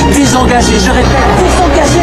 Désengagé, je répète, désengagé.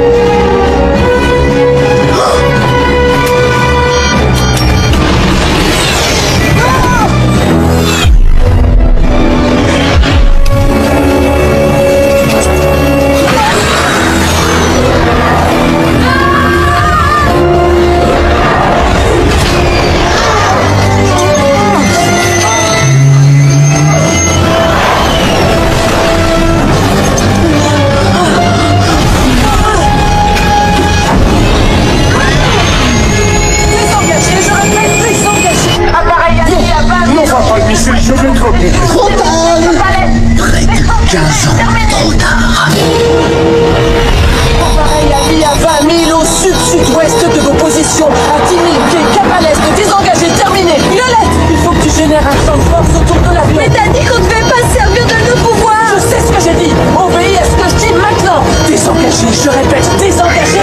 Je vais troquer. Trop tard. Près de 15 ans, trop tard. Appareil ami à 20 000 au sud-sud-ouest de vos positions. À 10 000 pieds, cap à l'est, désengagé, terminé. Violette, il faut que tu génères un champ de force autour de l'avion. Mais t'as dit qu'on devait pas se servir de nos pouvoirs. Je sais ce que j'ai dit. Obéis à ce que je dis maintenant. Désengagé, je répète, désengagé.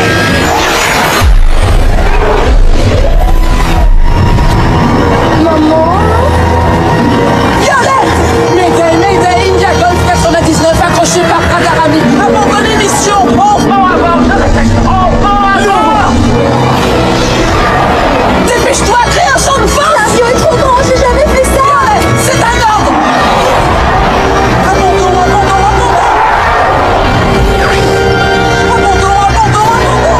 Maman. Violette! Mayday, Mayday, India Golf 99, accroché par radar ami. Abandonnez mission. Enfant à bord, je répète, enfant à bord. Dépêche-toi, crée un champ de force. L'avion est trop grand, j'ai jamais fait ça. Violette, c'est un ordre. Abandon, abandon, abandon. Abandon, abandon, abandon.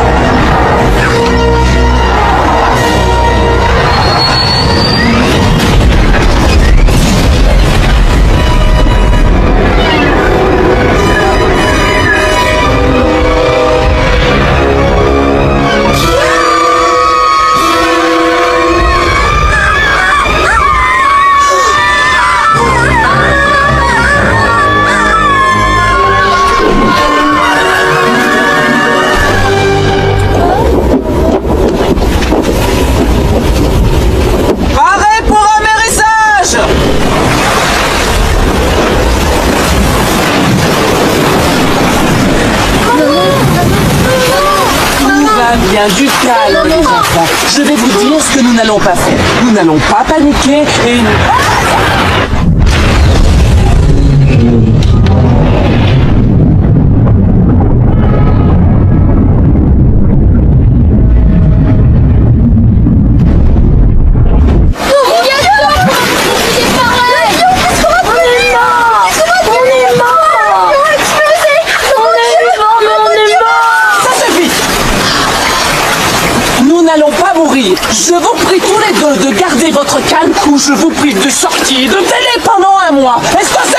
Arrêt pour amérissage! Tout va bien, du calme les enfants. Je vais vous dire ce que nous n'allons pas faire. Nous n'allons pas paniquer et ça suffit. Nous n'allons pas mourir. Je vous prie tous les deux de garder votre calme ou je vous prie de sortir de télé pendant un mois. Est-ce que